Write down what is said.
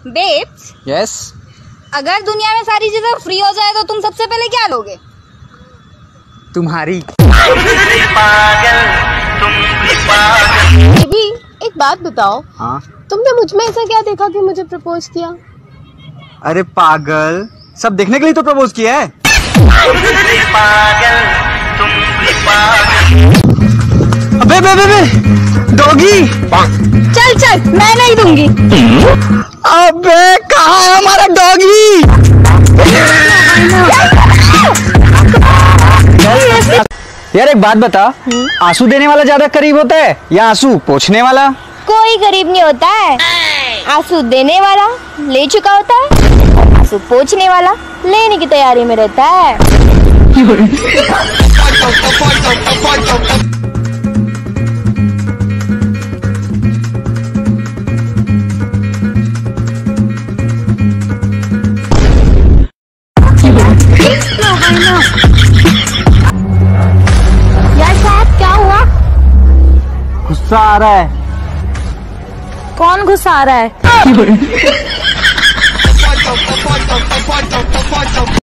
Babes, yes. अगर दुनिया में सारी चीजें फ्री हो जाए तो तुम सबसे पहले क्या लोगे? तुम्हारी। बेबी, एक बात बताओ। हाँ। तुमने मुझ में ऐसा क्या देखा कि मुझे प्रपोज किया? अरे पागल, सब देखने के लिए तो प्रपोज किया है। अबे बे बे बे डॉगी। चल चल, मैं नहीं दूंगी। अबे कहाँ है हमारा डॉगी? यार एक बात बता, आंसू देने वाला ज्यादा करीब होता है या आंसू पोंछने वाला? कोई गरीब नहीं होता है। आंसू देने वाला ले चुका होता है, आंसू पोंछने वाला लेने की तैयारी में रहता है। यार साहब, क्या हुआ? गुस्सा आ रहा है। कौन गुस्सा आ रहा है?